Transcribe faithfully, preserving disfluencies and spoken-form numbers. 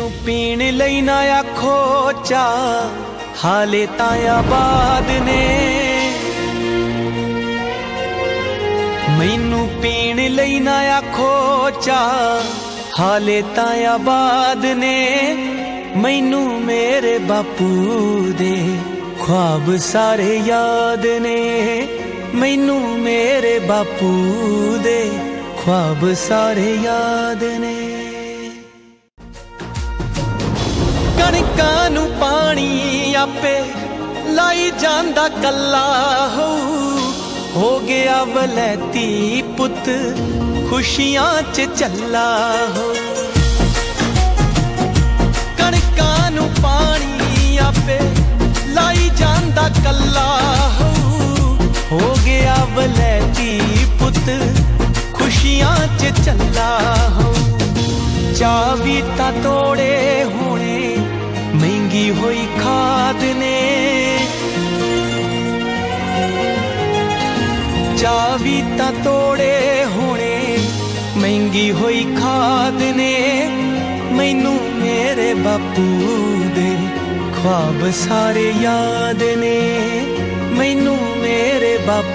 पीण लई ना आखो चा हाले तां आबाद ने। मैनू पीण लई ना आखो चा हाले तां आबाद ने। मैनू मेरे बापू दे ख्वाब सारे याद ने। मैनू मेरे बापू दे ख्वाब सारे याद ने। कणकां नू पानी आपे लाई जांदा कल्ला हो हो गया वलैती पुत खुशियां च चला हो। कणकां नू पानी आपे लाई जांदा कल्ला हो हो गया वलैती पुत खुशियां च चला हो। चावी ता तोड़े होने महंगी होई खाद ने। चावी ता तोड़े होने महंगी होई खाद ने। मैनू मेरे बापू दे ख्वाब सारे याद ने। मैनू मेरे बापू